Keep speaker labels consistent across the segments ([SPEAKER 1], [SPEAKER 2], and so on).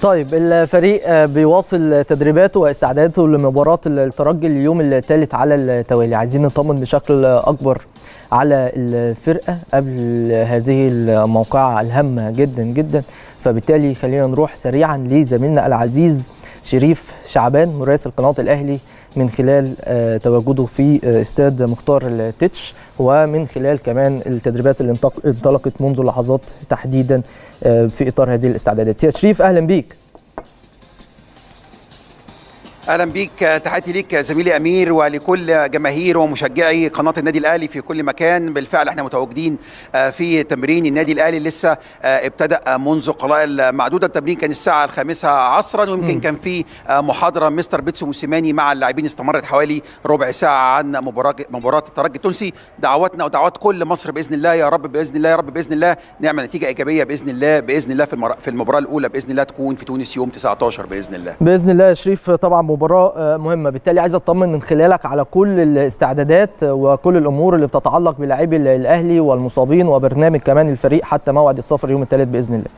[SPEAKER 1] طيب الفريق بيواصل تدريباته واستعداداته لمباراة الترجي اليوم الثالث على التوالي. عايزين نطمن بشكل أكبر على الفرقة قبل هذه الموقعة الهامة جدا جدا، فبالتالي خلينا نروح سريعا لزميلنا العزيز شريف شعبان مراسل قناة الأهلي من خلال تواجده في استاد مختار التتش، ومن خلال كمان التدريبات اللي انطلقت منذ لحظات تحديدا في إطار هذه الاستعدادات. يا شريف أهلا بيك.
[SPEAKER 2] اهلا بيك، تحياتي ليك زميلي امير ولكل جماهير ومشجعي قناه النادي الاهلي في كل مكان. بالفعل احنا متواجدين في تمرين النادي الاهلي، لسه ابتدأ منذ قلائل معدوده. التمرين كان الساعه 5 عصرا، ويمكن كان في محاضره مستر بيتسو موسيماني مع اللاعبين استمرت حوالي ربع ساعه عن مباراه الترجي التونسي. دعواتنا ودعوات كل مصر باذن الله، يا رب باذن الله، يا رب باذن الله نعمل نتيجه ايجابيه باذن الله، باذن الله في المباراه الاولى باذن الله تكون في تونس يوم 19 باذن الله.
[SPEAKER 1] باذن الله يا شريف، طبعا مباراة مهمة، بالتالي عايز اطمن من خلالك على كل الاستعدادات وكل الامور اللي بتتعلق بلاعبي الاهلي والمصابين وبرنامج كمان الفريق حتى موعد السفر يوم الثلاث باذن الله.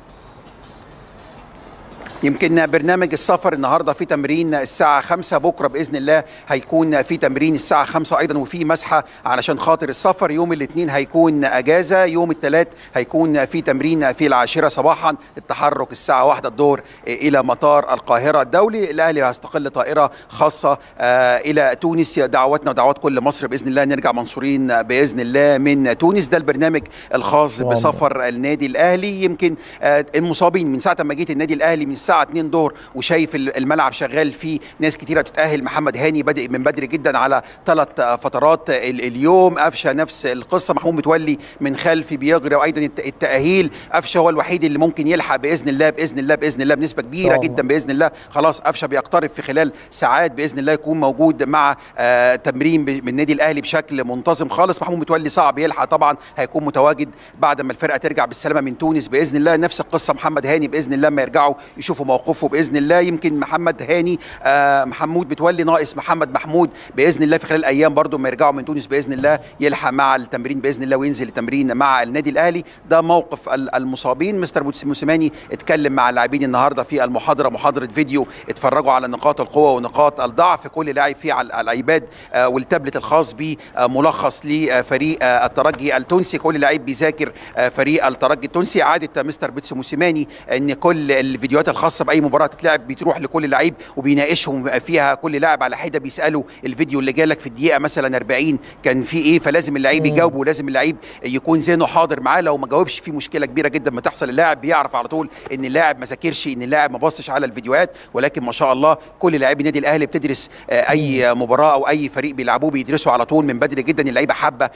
[SPEAKER 2] يمكن برنامج السفر النهارده في تمرين الساعه 5، بكره باذن الله هيكون في تمرين الساعه 5 ايضا، وفي مسحه علشان خاطر السفر. يوم الاثنين هيكون اجازه، يوم الثلاث هيكون في تمرين في 10 صباحا، التحرك الساعه 1 الظهر الى مطار القاهره الدولي. الاهلي هيستقل طائره خاصه الى تونس. دعواتنا ودعوات كل مصر باذن الله نرجع منصورين باذن الله من تونس. ده البرنامج الخاص بسفر النادي الاهلي. يمكن المصابين من ساعه ما جيت النادي الاهلي من الساعه 2 ظهر وشايف الملعب شغال فيه ناس كتيره بتتاهل. محمد هاني بادئ من بدري جدا على 3 فترات اليوم، قفشه نفس القصه، محمود متولي من خلفي بيجري، وايضا التاهيل. قفشه هو الوحيد اللي ممكن يلحق باذن الله باذن الله باذن الله بنسبه كبيره جدا باذن الله. خلاص قفشه بيقترب في خلال ساعات باذن الله يكون موجود مع تمرين من النادي الاهلي بشكل منتظم خالص. محمود متولي صعب يلحق طبعا، هيكون متواجد بعد ما الفرقه ترجع بالسلامه من تونس باذن الله. نفس القصه محمد هاني باذن الله ما يرجعوا يشوفوا موقفه باذن الله. يمكن محمد هاني محمود متولي ناقص محمد محمود باذن الله في خلال ايام برضو ما يرجعوا من تونس باذن الله يلحق مع التمرين باذن الله وينزل التمرين مع النادي الاهلي. ده موقف المصابين. مستر موسيماني اتكلم مع اللاعبين النهارده في المحاضره، محاضره فيديو، اتفرجوا على نقاط القوه ونقاط الضعف كل لاعب فيه على الايباد والتابلت الخاص به ملخص لفريق الترجي التونسي. كل لاعب بيذاكر فريق الترجي التونسي. عاده مستر بيتسو موسيماني ان كل الفيديوهات الخاصه باي مباراه تتلعب بتروح لكل لعيب وبيناقشهم فيها، كل لاعب على حده بيساله الفيديو اللي جالك في الدقيقه مثلا 40 كان في ايه، فلازم اللعيب يجاوب ولازم اللعيب يكون ذهنه حاضر معاه. لو ما جاوبش في مشكله كبيره جدا ما تحصل، اللاعب بيعرف على طول ان اللاعب ما ذاكرش، ان اللاعب ما بصش على الفيديوهات. ولكن ما شاء الله كل لاعبي النادي الاهلي بتدرس اي مباراه او اي فريق بيلعبوه بيدرسوا على طول من بدري جدا. اللعيبه حابه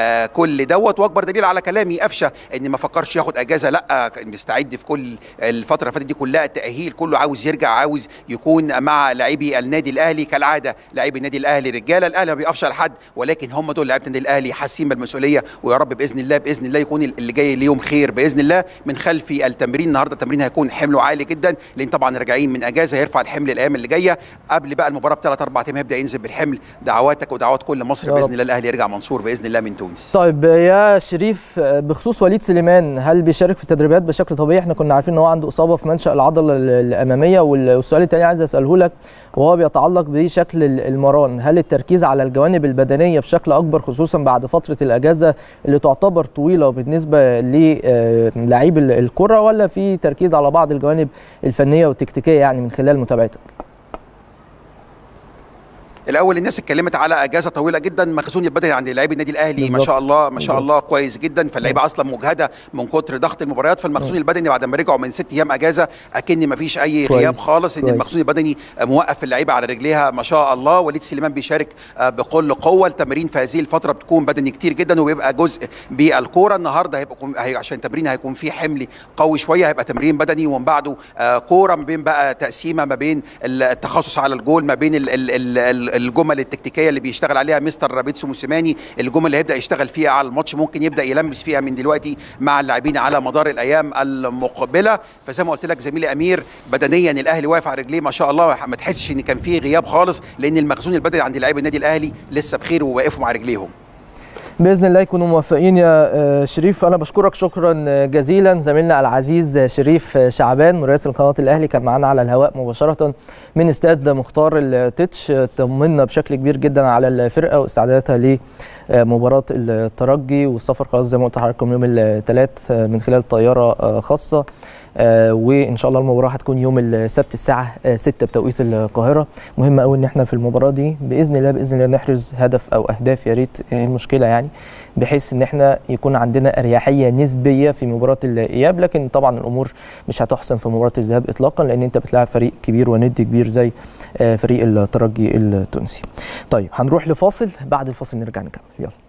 [SPEAKER 2] كل دوت. واكبر دليل على كلامي قفشه ان ما فكرش ياخد اجازه، لا كان مستعد في كل الفتره اللي فاتت دي كلها. التاهيل كله عاوز يرجع، عاوز يكون مع لاعبي النادي الاهلي. كالعاده لاعبي النادي الاهلي رجاله، الاهلي ما بيقفش على حد، ولكن هم دول لاعبي النادي الاهلي حاسين بالمسؤوليه. ويا رب باذن الله باذن الله يكون اللي جاي ليهم خير باذن الله. من خلفي التمرين النهارده التمرين هيكون حمله عالي جدا، لان طبعا راجعين من اجازه، هيرفع الحمل الايام اللي جايه. قبل بقى المباراه ب3 4 ايام هيبدا ينزل بالحمل. دعواتك ودعوات كل مصر باذن الله الاهلي يرجع منصور باذن الله من تونس.
[SPEAKER 1] طيب يا شريف، بخصوص وليد سليمان، هل بيشارك في التدريبات بشكل طبيعي؟ احنا كنا عارفين ان هو عنده اصابه في منشأ العضله الاماميه. والسؤال الثاني عايز اساله لك وهو بيتعلق بشكل المران، هل التركيز على الجوانب البدنيه بشكل اكبر خصوصا بعد فتره الاجازه اللي تعتبر طويله بالنسبه للاعيب الكره، ولا في تركيز على بعض الجوانب الفنيه والتكتيكيه يعني من خلال متابعتك؟
[SPEAKER 2] الاول الناس اتكلمت على اجازه طويله جدا. مخزون البدني عند لاعبي النادي الاهلي ما شاء الله ما شاء الله كويس جدا، فاللعيبه اصلا مجهده من كتر ضغط المباريات. فالمخزون البدني بعد ما رجعوا من 6 ايام اجازه اكن ما فيش اي غياب خالص، ان المخزون البدني موقف اللعيبه على رجليها ما شاء الله. وليد سليمان بيشارك بكل قوه. التمرين في هذه الفتره بتكون بدني كتير جدا وبيبقى جزء بالكوره. النهارده هيبقى عشان التمرين هيكون فيه حمل قوي شويه، هيبقى تمرين بدني ومن بعده كوره، ما بين بقى تقسيمه ما بين التخصص على الجول، ما بين الجمل التكتيكيه اللي بيشتغل عليها مستر بيتسو موسيماني. الجمل اللي هيبدا يشتغل فيها على الماتش ممكن يبدا يلمس فيها من دلوقتي مع اللاعبين على مدار الايام المقبله. فزي ما قلت لك زميلي امير، بدنيا الاهلي واقف على رجليه ما شاء الله، ما تحسش ان كان فيه غياب خالص، لان المخزون البدني عند لاعبي النادي الاهلي لسه بخير وواقفوا مع رجليهم.
[SPEAKER 1] باذن الله يكونوا موفقين يا شريف. انا بشكرك شكرا جزيلا. زميلنا العزيز شريف شعبان مراسل قناه الاهلي كان معانا على الهواء مباشره من استاد مختار التتش، طمنا بشكل كبير جدا على الفرقه واستعداداتها لمباراه الترجي، والسفر خلاص زي ما قلت لحضراتكم يوم الثلاث من خلال طياره خاصه، وان شاء الله المباراه هتكون يوم السبت الساعه 6 بتوقيت القاهره. مهم قوي ان احنا في المباراه دي باذن الله نحرز هدف او اهداف، يا ريت المشكله يعني، بحيث ان احنا يكون عندنا اريحيه نسبيه في مباراه الاياب. لكن طبعا الامور مش هتحسن في مباراه الذهاب اطلاقا، لان انت بتلاعب فريق كبير وند كبير زي فريق الترجي التونسي. طيب هنروح لفاصل، بعد الفاصل نرجع نكمل. يلا.